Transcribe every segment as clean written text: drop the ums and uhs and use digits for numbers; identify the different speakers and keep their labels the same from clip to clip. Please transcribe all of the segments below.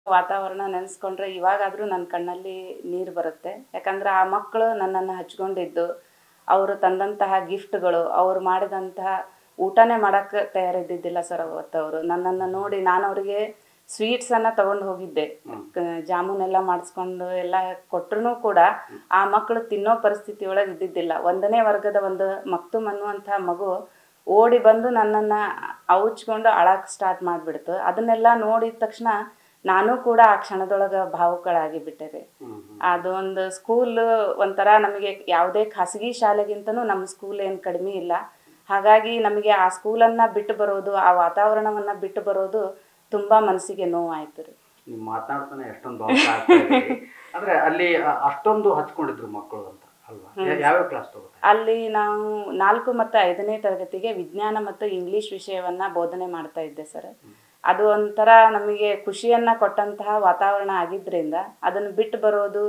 Speaker 1: ವಾತಾವರಣ ನೆನೆಸ್ಕೊಂಡ್ರೆ ಇವಾಗಾದರೂ ನನ್ನ ಕಣ್ಣಲ್ಲಿ ನೀರು ಬರುತ್ತೆ. ಯಾಕಂದರೆ ಆ ಮಕ್ಕಳು ನನ್ನನ್ನು ಹಚ್ಕೊಂಡಿದ್ದು, ಅವರು ತಂದಂತಹ ಗಿಫ್ಟ್ಗಳು, ಅವರು ಮಾಡಿದಂತಹ ಊಟನೇ ಮಾಡೋಕ್ಕೆ ತಯಾರಿದ್ದಿದ್ದಿಲ್ಲ ಸರ್. ಅವತ್ತು ನನ್ನನ್ನು ನೋಡಿ ನಾನು ಅವರಿಗೆ ಸ್ವೀಟ್ಸನ್ನು ತೊಗೊಂಡು ಹೋಗಿದ್ದೆ, ಜಾಮೂನೆಲ್ಲ ಮಾಡಿಸ್ಕೊಂಡು ಎಲ್ಲ ಕೊಟ್ಟರು ಕೂಡ ಆ ಮಕ್ಕಳು ತಿನ್ನೋ ಪರಿಸ್ಥಿತಿ ಒಳಗೆ ಇದ್ದಿದ್ದಿಲ್ಲ. 1ನೇ ವರ್ಗದ ಒಂದು ಮಕ್ತುಮ್ ಅನ್ನುವಂಥ ಮಗು ಓಡಿ ಬಂದು ನನ್ನನ್ನು ಔಚ್ಕೊಂಡು ಅಳಕ್ಕೆ ಸ್ಟಾರ್ಟ್ ಮಾಡಿಬಿಡ್ತು. ಅದನ್ನೆಲ್ಲ ನೋಡಿದ ತಕ್ಷಣ ನಾನು ಕೂಡ ಆ ಕ್ಷಣದೊಳಗೆ ಭಾವುಕಳಾಗಿ ಬಿಟ್ಟೆ ರೀ. ಅದೊಂದು ಸ್ಕೂಲ್ ಒಂಥರ ನಮಗೆ ಯಾವುದೇ ಖಾಸಗಿ ಶಾಲೆಗಿಂತನೂ ನಮ್ಮ ಸ್ಕೂಲ್ ಏನು ಕಡಿಮೆ ಇಲ್ಲ. ಹಾಗಾಗಿ ನಮಗೆ ಆ ಸ್ಕೂಲನ್ನು ಬಿಟ್ಟು ಬರೋದು, ಆ ವಾತಾವರಣವನ್ನು ಬಿಟ್ಟು ಬರೋದು ತುಂಬ ಮನಸ್ಸಿಗೆ ನೋವಾಯಿತು ರೀ.
Speaker 2: ನೀವು ಮಾತನಾಡ್ತಾನೆ ಎಷ್ಟೊಂದು ಭಾವುಕ ಆಗ್ತಾ ಇದ್ದೀರಿ. ಅಂದರೆ ಅಲ್ಲಿ ಅಷ್ಟೊಂದು ಹಚ್ಕೊಂಡಿದ್ರು ಮಕ್ಕಳು ಅಂತ ಅಲ್ವಾ? ಯಾವ್ಯಾವ ಕ್ಲಾಸ್ ತಗೋತಾರೆ?
Speaker 1: ಅಲ್ಲಿ ನಾವು 4 ಮತ್ತು 5ನೇ ತರಗತಿಗೆ ವಿಜ್ಞಾನ ಮತ್ತು ಇಂಗ್ಲೀಷ್ ವಿಷಯವನ್ನು ಬೋಧನೆ ಮಾಡ್ತಾ ಇದ್ದೆ ಸರ್. ಅದು ಒಂಥರ ನಮಗೆ ಖುಷಿಯನ್ನು ಕೊಟ್ಟಂತಹ ವಾತಾವರಣ ಆಗಿದ್ದರಿಂದ ಅದನ್ನು ಬಿಟ್ಟು ಬರೋದು,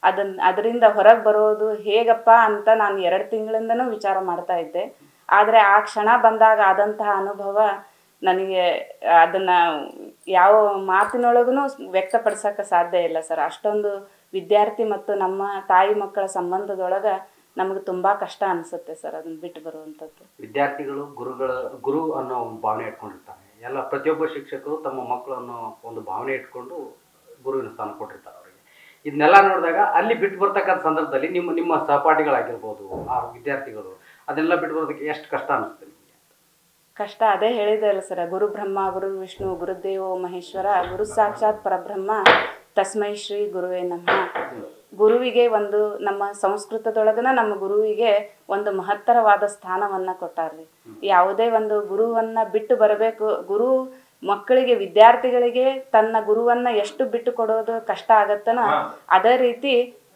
Speaker 1: ಅದರಿಂದ ಹೊರಗೆ ಬರೋದು ಹೇಗಪ್ಪ ಅಂತ ನಾನು 2 ತಿಂಗಳಿಂದನೂ ವಿಚಾರ ಮಾಡ್ತಾ ಇದ್ದೆ. ಆದರೆ ಆ ಕ್ಷಣ ಬಂದಾಗ ಆದಂತಹ ಅನುಭವ ನನಗೆ ಅದನ್ನು ಯಾವ ಮಾತಿನೊಳಗೂ ವ್ಯಕ್ತಪಡಿಸೋಕ್ಕೆ ಸಾಧ್ಯ ಇಲ್ಲ ಸರ್. ಅಷ್ಟೊಂದು ವಿದ್ಯಾರ್ಥಿ ಮತ್ತು ನಮ್ಮ ತಾಯಿ ಮಕ್ಕಳ ಸಂಬಂಧದೊಳಗೆ ನಮಗೆ ತುಂಬ ಕಷ್ಟ ಅನಿಸುತ್ತೆ ಸರ್ ಅದನ್ನು ಬಿಟ್ಟು ಬರುವಂಥದ್ದು.
Speaker 2: ವಿದ್ಯಾರ್ಥಿಗಳು ಗುರು ಅನ್ನೋ ಭಾವನೆ ಇಟ್ಕೊಂಡಿರ್ತಾರೆ. ಎಲ್ಲ ಪ್ರತಿಯೊಬ್ಬ ಶಿಕ್ಷಕರು ತಮ್ಮ ಮಕ್ಕಳನ್ನು ಒಂದು ಭಾವನೆ ಇಟ್ಕೊಂಡು ಗುರುವಿನ ಸ್ಥಾನ ಕೊಟ್ಟಿರ್ತಾರೆ ಅವರಿಗೆ. ಇದನ್ನೆಲ್ಲ ನೋಡಿದಾಗ ಅಲ್ಲಿ ಬಿಟ್ಟು ಬರ್ತಕ್ಕಂಥ ಸಂದರ್ಭದಲ್ಲಿ ನಿಮ್ಮ ಸಹಪಾಠಿಗಳಾಗಿರ್ಬೋದು, ಆ ವಿದ್ಯಾರ್ಥಿಗಳು ಅದನ್ನೆಲ್ಲ ಬಿಟ್ಟು ಬರೋದಕ್ಕೆ ಎಷ್ಟು ಕಷ್ಟ ಅನಿಸುತ್ತೆ ನಿಮಗೆ?
Speaker 1: ಕಷ್ಟ ಅದೇ ಹೇಳಿದೆ ಅಲ್ಲ ಸರ್, ಗುರು ಬ್ರಹ್ಮ ಗುರು ವಿಷ್ಣು ಗುರುದೇವೋ ಮಹೇಶ್ವರ ಗುರು ಸಾಕ್ಷಾತ್ ಪರಬ್ರಹ್ಮ ತಸ್ಮೈ ಶ್ರೀ ಗುರುವೇ ನಮಃ. ಗುರುವಿಗೆ ಒಂದು ನಮ್ಮ ಸಂಸ್ಕೃತದೊಳಗನ ನಮ್ಮ ಗುರುವಿಗೆ ಒಂದು ಮಹತ್ತರವಾದ ಸ್ಥಾನವನ್ನು ಕೊಟ್ಟಾರ್ರಿ. ಯಾವುದೇ ಒಂದು ಗುರುವನ್ನು ಬಿಟ್ಟು ಬರಬೇಕು, ಗುರು ಮಕ್ಕಳಿಗೆ ವಿದ್ಯಾರ್ಥಿಗಳಿಗೆ ತನ್ನ ಗುರುವನ್ನು ಎಷ್ಟು ಬಿಟ್ಟು ಕೊಡೋದು ಕಷ್ಟ ಆಗತ್ತನೋ ಅದೇ ರೀತಿ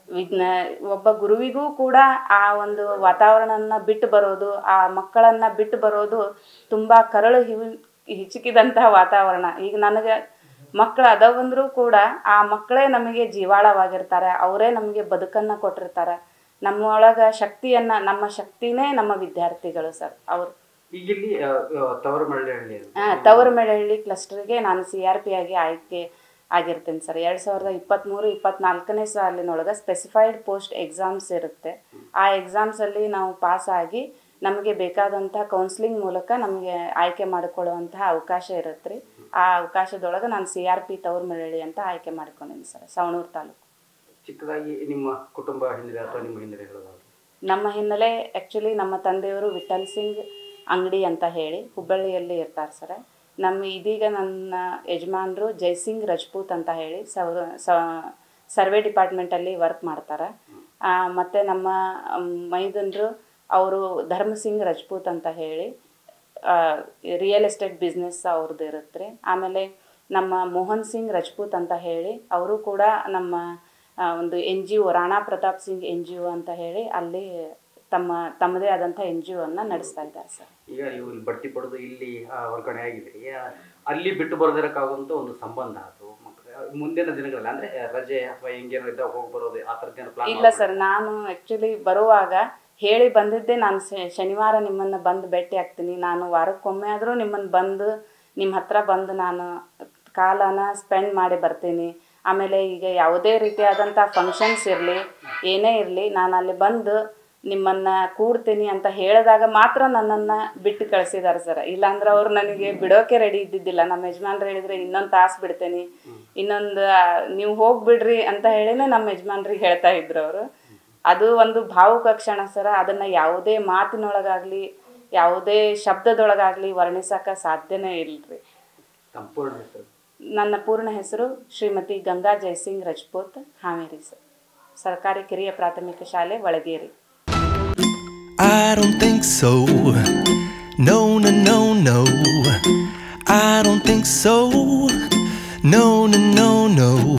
Speaker 1: ಒಬ್ಬ ಗುರುವಿಗೂ ಕೂಡ ಆ ಒಂದು ವಾತಾವರಣನ ಬಿಟ್ಟು ಬರೋದು, ಆ ಮಕ್ಕಳನ್ನು ಬಿಟ್ಟು ಬರೋದು ತುಂಬ ಕರಳು ಹಿಚಕಿದಂತಹ ವಾತಾವರಣ. ಈಗ ನನಗೆ ಮಕ್ಕಳು ಅದಾವಂದ್ರೂ ಕೂಡ ಆ ಮಕ್ಕಳೇ ನಮಗೆ ಜೀವಾಳವಾಗಿರ್ತಾರೆ, ಅವರೇ ನಮಗೆ ಬದುಕನ್ನು ಕೊಟ್ಟಿರ್ತಾರೆ. ನಮ್ಮೊಳಗೆ ಶಕ್ತಿಯನ್ನು, ನಮ್ಮ ಶಕ್ತಿನೇ ನಮ್ಮ ವಿದ್ಯಾರ್ಥಿಗಳು ಸರ್. ಅವರು
Speaker 2: ಈಗ ಇಲ್ಲಿ
Speaker 1: ತವರಮೆಳಹಳ್ಳಿ ಕ್ಲಸ್ಟರ್ಗೆ ನಾನು CRP ಆಗಿ ಆಯ್ಕೆ ಆಗಿರ್ತೇನೆ ಸರ್. 2023-24ನೇ ಸಾಲಿನೊಳಗೆ ಸ್ಪೆಸಿಫೈಡ್ ಪೋಸ್ಟ್ ಎಕ್ಸಾಮ್ಸ್ ಇರುತ್ತೆ. ಆ ಎಕ್ಸಾಮ್ಸಲ್ಲಿ ನಾವು ಪಾಸ್ ಆಗಿ ನಮಗೆ ಬೇಕಾದಂಥ ಕೌನ್ಸ್ಲಿಂಗ್ ಮೂಲಕ ನಮಗೆ ಆಯ್ಕೆ ಮಾಡಿಕೊಳ್ಳುವಂತಹ ಅವಕಾಶ ಇರುತ್ತೆ ರೀ. ಆ ಅವಕಾಶದೊಳಗೆ ನಾನು CRP ತವರಮೆಳಹಳ್ಳಿ ಅಂತ ಆಯ್ಕೆ ಮಾಡ್ಕೊಂಡಿದ್ದೀನಿ ಸರ್, ಸವಣೂರು ತಾಲೂಕು.
Speaker 2: ಚಿಕ್ಕದಾಗಿ ನಿಮ್ಮ ಕುಟುಂಬ ಹಿನ್ನೆಲೆ ಅಥವಾ ನಿಮ್ಮ ಹಿನ್ನೆಲೆ ಹೇಳೋದಾದ್ರೆ?
Speaker 1: ನಮ್ಮ ಹಿನ್ನೆಲೆ ಆ್ಯಕ್ಚುಲಿ ನಮ್ಮ ತಂದೆಯವರು ವಿಠಲ್ ಸಿಂಗ್ ಅಂಗಡಿ ಅಂತ ಹೇಳಿ ಹುಬ್ಬಳ್ಳಿಯಲ್ಲಿ ಇರ್ತಾರೆ ಸರ್. ಇದೀಗ ನನ್ನ ಯಜಮಾನರು ಜೈಸಿಂಗ್ ರಜಪೂತ್ ಅಂತ ಹೇಳಿ ಸರ್ವೆ ಡಿಪಾರ್ಟ್ಮೆಂಟಲ್ಲಿ ವರ್ಕ್ ಮಾಡ್ತಾರೆ. ಮತ್ತು ನಮ್ಮ ಮೈದನರು ಅವರು ಧರ್ಮಸಿಂಗ್ ರಜಪೂತ್ ಅಂತ ಹೇಳಿ ರಿಯಲ್ ಎಸ್ಟೇಟ್ ಬಿಸ್ನೆಸ್ ಅವ್ರದ್ದು ಇರುತ್ತೆ ರೀ. ಆಮೇಲೆ ನಮ್ಮ ಮೋಹನ್ ಸಿಂಗ್ ರಜಪೂತ್ ಅಂತ ಹೇಳಿ ಅವರು ಕೂಡ ನಮ್ಮ ಒಂದು NGO ರಾಣಾ ಪ್ರತಾಪ್ ಸಿಂಗ್ NGO ಅಂತ ಹೇಳಿ ಅಲ್ಲಿ ತಮ್ಮದೇ ಆದಂಥ NGOವನ್ನು ನಡೆಸ್ತಾ ಇದ್ದಾರೆ ಸರ್.
Speaker 2: ಈಗ ನೀವು ಇಲ್ಲಿ ಬಡ್ತಿ ಪಡೆದು ಇಲ್ಲಿ ವರ್ಗಾವಣೆ ಆಗಿದೆ, ಅಲ್ಲಿ ಬಿಟ್ಟು ಬರೋದಕ್ಕಾಗುವಂಥ ಒಂದು ಸಂಬಂಧ ಅದು ಮುಂದಿನ ದಿನಗಳಲ್ಲಿ ಅಂದರೆ ರಜೆ ಅಥವಾ ಹೆಂಗೇನೋ ಇದ್ದಾಗ ಹೋಗಿ ಬರೋದು ಆ ಥರದ್ದೇನು ಪ್ಲಾನ್?
Speaker 1: ಇಲ್ಲ ಸರ್, ನಾನು ಆ್ಯಕ್ಚುಲಿ ಬರುವಾಗ ಹೇಳಿ ಬಂದಿದ್ದೆ, ನಾನು ಶನಿವಾರ ನಿಮ್ಮನ್ನು ಬಂದು ಭೇಟಿ ಆಗ್ತೀನಿ, ನಾನು ವಾರಕ್ಕೊಮ್ಮೆ ಆದರೂ ನಿಮ್ಮನ್ನು ಬಂದು ನಿಮ್ಮ ಹತ್ರ ಬಂದು ನಾನು ಕಾಲನ ಸ್ಪೆಂಡ್ ಮಾಡಿ ಬರ್ತೀನಿ. ಆಮೇಲೆ ಈಗ ಯಾವುದೇ ರೀತಿಯಾದಂಥ ಫಂಕ್ಷನ್ಸ್ ಇರಲಿ ಏನೇ ಇರಲಿ ನಾನು ಅಲ್ಲಿ ಬಂದು ನಿಮ್ಮನ್ನು ಕೂಡ್ತೀನಿ ಅಂತ ಹೇಳಿದಾಗ ಮಾತ್ರ ನನ್ನನ್ನು ಬಿಟ್ಟು ಕಳಿಸಿದ್ದಾರೆ ಸರ್. ಇಲ್ಲಾಂದ್ರೆ ಅವರು ನನಗೆ ಬಿಡೋಕೆ ರೆಡಿ ಇದ್ದಿದ್ದಿಲ್ಲ. ನಮ್ಮ ಯಜಮಾನ್ರು ಹೇಳಿದರೆ ಇನ್ನೊಂದು ತಾಸು ಬಿಡ್ತೇನೆ, ಇನ್ನೊಂದು ನೀವು ಹೋಗಿಬಿಡ್ರಿ ಅಂತ ಹೇಳಿನೇ ನಮ್ಮ ಯಜಮಾನ್ರಿಗೆ ಹೇಳ್ತಾ ಇದ್ರು ಅವರು. ಅದು ಒಂದು ಭಾವುಕ ಕ್ಷಣ ಸರ. ಅದನ್ನು ಯಾವುದೇ ಮಾತಿನೊಳಗಾಗಲಿ ಯಾವುದೇ ಶಬ್ದದೊಳಗಾಗಲಿ ವರ್ಣಿಸೋಕೆ ಸಾಧ್ಯನೇ ಇಲ್ಲರಿ. ನನ್ನ ಪೂರ್ಣ ಹೆಸರು ಶ್ರೀಮತಿ ಗಂಗಾ ಜೈಸಿಂಗ್ ರಜಪೂತ್, ಹಾವೇರಿ ಸರ್. ಸರ್ಕಾರಿ ಕಿರಿಯ ಪ್ರಾಥಮಿಕ ಶಾಲೆ ಒಳಗೇರಿ.
Speaker 3: I don't think so. No, no, no, no. I don't think so.